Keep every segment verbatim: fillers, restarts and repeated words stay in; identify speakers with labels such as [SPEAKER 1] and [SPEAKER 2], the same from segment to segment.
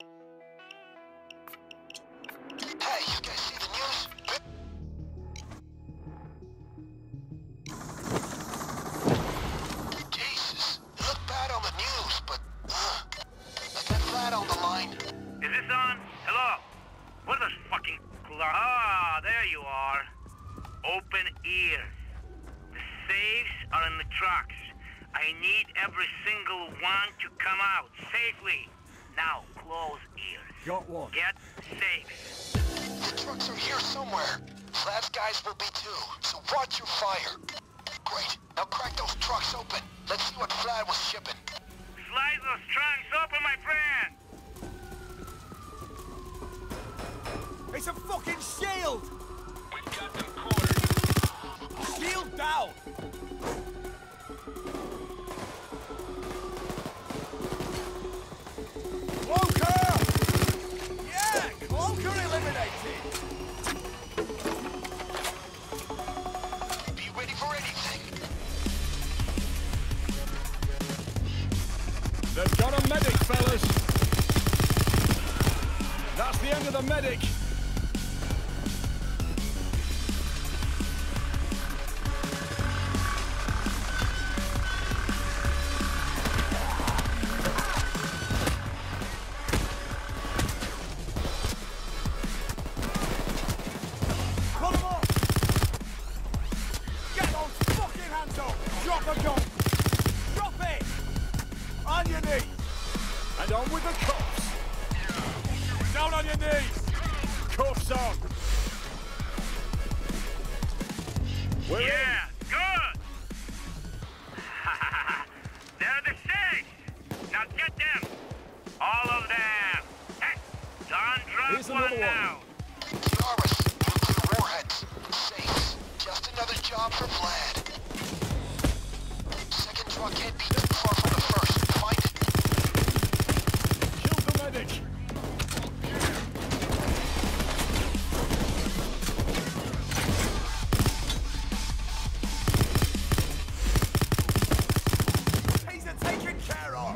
[SPEAKER 1] Hey, you guys see the news? Jesus, it looked bad on the news, but uh, I got Vlad on the line.
[SPEAKER 2] Is this on? Hello? What the fucking... Ah, there you are. Open ears. The safes are in the trucks. I need every single one to come out safely. Now, close ears.
[SPEAKER 3] Got one.
[SPEAKER 2] Get safes.
[SPEAKER 1] The trucks are here somewhere. Vlad's guys will be too, so watch your fire. Great. Now crack those trucks open. Let's see what Vlad was shipping.
[SPEAKER 2] Slide those trunks open, my friend!
[SPEAKER 3] It's a fucking shield!
[SPEAKER 4] We've got them cornered.
[SPEAKER 3] Shield down! Cloaker! Yeah! Cloaker eliminated!
[SPEAKER 1] Be ready for anything.
[SPEAKER 3] They've got a medic, fellas! That's the end of the medic! Drop a gun! Drop it! On your knees! And on with the cuffs! Down on your knees! Cuffs on! We're
[SPEAKER 2] yeah, in. Good! They're the safes! Now get them! All of them! Hey, don't drop
[SPEAKER 3] Here's
[SPEAKER 2] one,
[SPEAKER 3] one
[SPEAKER 2] now!
[SPEAKER 1] Jarvis, nuclear warheads, safes. Just another job for Vlad. Second truck can't be too far from the first. Find it.
[SPEAKER 3] Kill the medic! These are taken care of!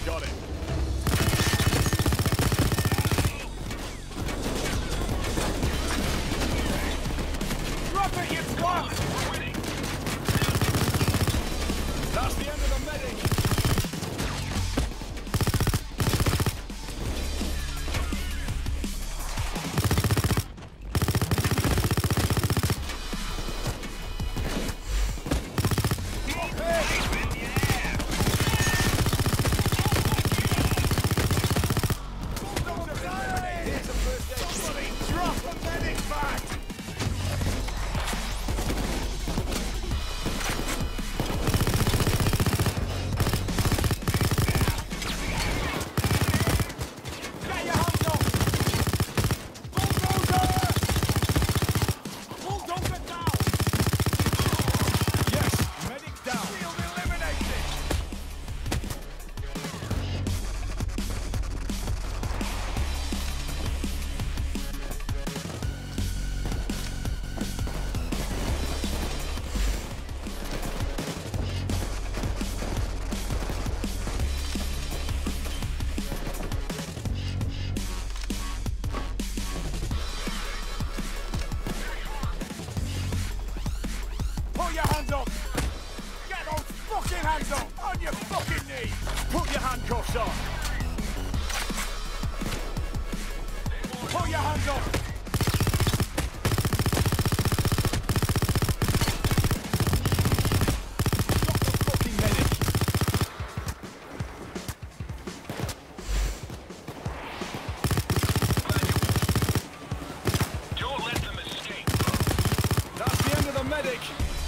[SPEAKER 3] Got it. Drop it, you twat!
[SPEAKER 4] We're winning.
[SPEAKER 3] That's the end of the medic. Put your hands up! Get those fucking hands up! On your fucking knees! Put your handcuffs on! Put your hands up! Stop the fucking medic!
[SPEAKER 4] Don't let them escape.
[SPEAKER 3] That's the end of the medic!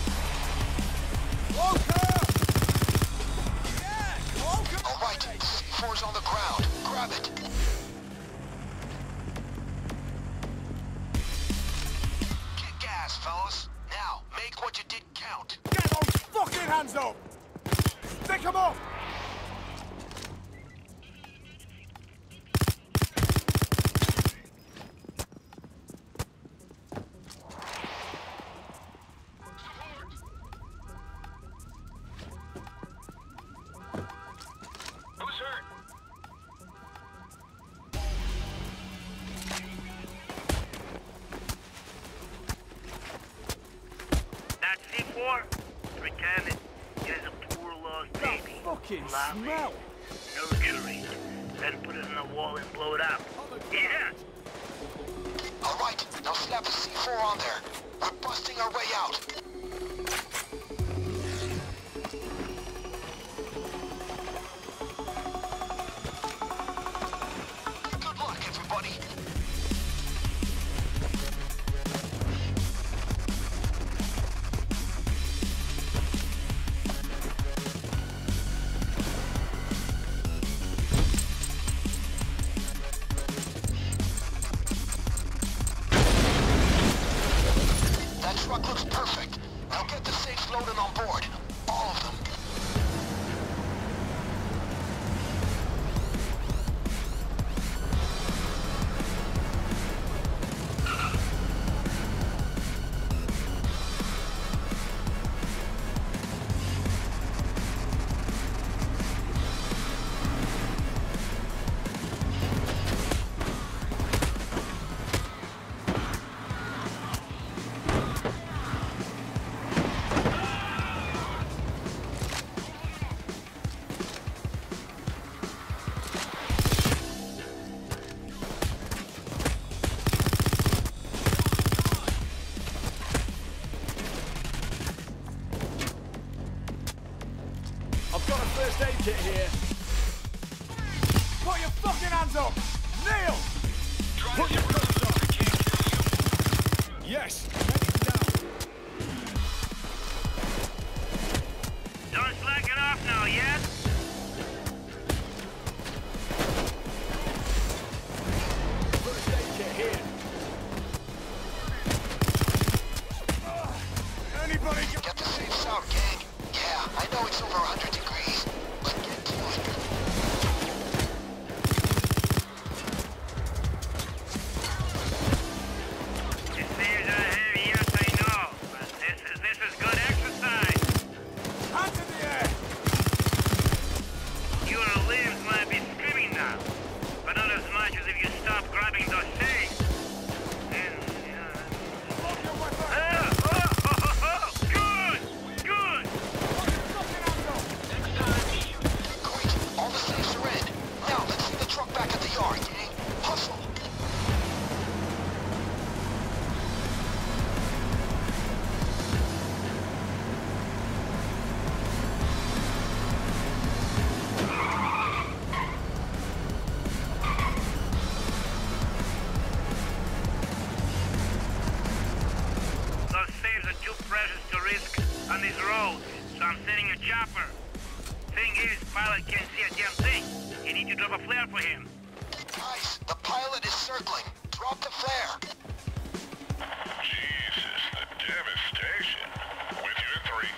[SPEAKER 1] Alright, C four's on the ground. Grab it. Get gas, fellas. Now, make what you did count.
[SPEAKER 3] Get those fucking hands up! Stick 'em up!
[SPEAKER 4] Who's hurt?
[SPEAKER 2] That C four? Pretend it is a poor lost
[SPEAKER 3] That
[SPEAKER 2] baby.
[SPEAKER 3] fucking
[SPEAKER 2] Lovely.
[SPEAKER 3] smell!
[SPEAKER 2] Nurture it. Then put it in the wall and blow it up. Yeah!
[SPEAKER 1] Alright, now slap a C four on there. We're busting our way out. Good luck, everybody. That truck looks perfect. Now get the safes loaded on board. All of them.
[SPEAKER 3] I've got a first aid kit here. Put your fucking hands up! Kneel!
[SPEAKER 4] Try
[SPEAKER 3] Put
[SPEAKER 4] to
[SPEAKER 3] your
[SPEAKER 4] run.
[SPEAKER 3] cuffs on!
[SPEAKER 4] I can't kill you.
[SPEAKER 3] Yes! Medic down!
[SPEAKER 2] Don't slack it off now, yes?
[SPEAKER 3] First aid kit here. Anybody get...
[SPEAKER 1] Get the safes out, gang. Yeah, I know it's over one hundred degrees, but get to it.
[SPEAKER 2] The stairs are heavy, yes, I know. But this is this is good exercise.
[SPEAKER 3] Hands in the air!
[SPEAKER 2] up a flare for him.
[SPEAKER 1] Nice. The pilot is circling. Drop the flare.
[SPEAKER 4] Jesus, the devastation. With you in three.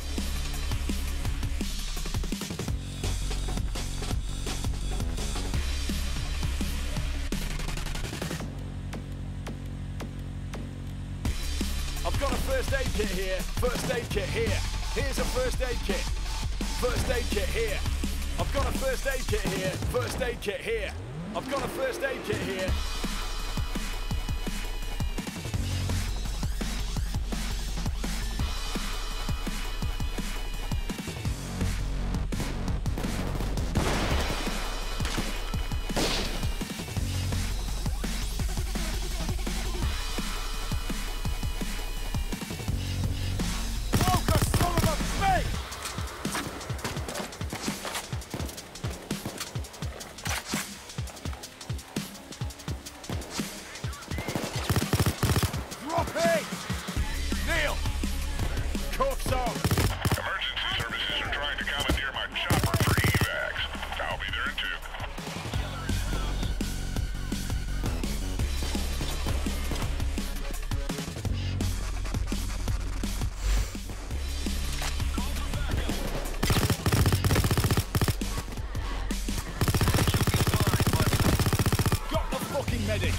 [SPEAKER 3] I've got a first aid kit here. First aid kit here. Here's a first aid kit. First aid kit here. I've got a first aid kit here. First aid kit here. I've got a first aid kit here.
[SPEAKER 4] Emergency services are trying to commandeer my chopper for evacs. I'll be there in two.
[SPEAKER 3] Got the fucking medic.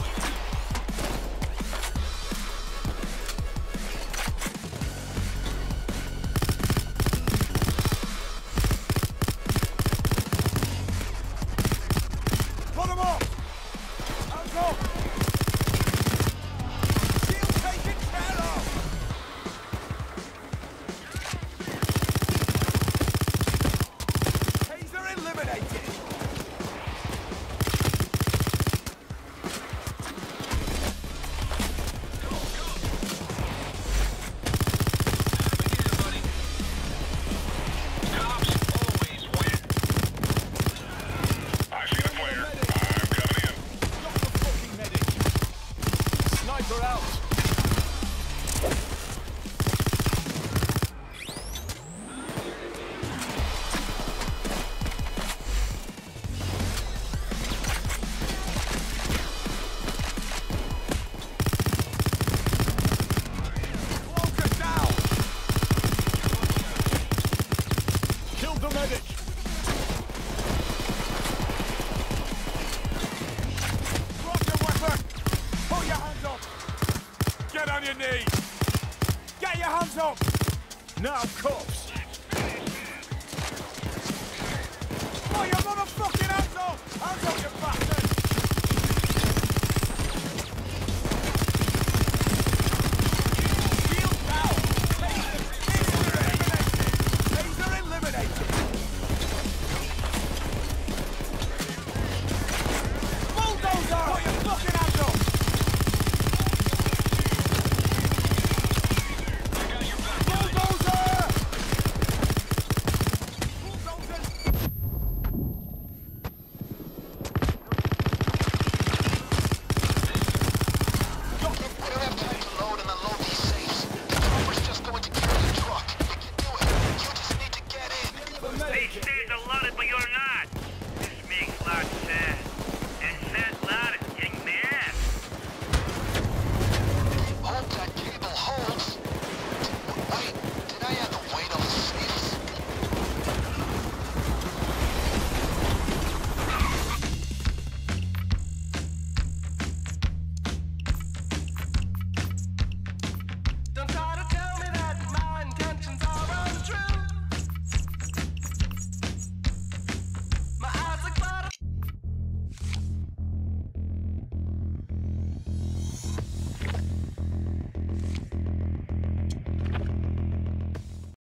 [SPEAKER 3] Get on your knees! Get your hands up! Now, cops! Oh, you're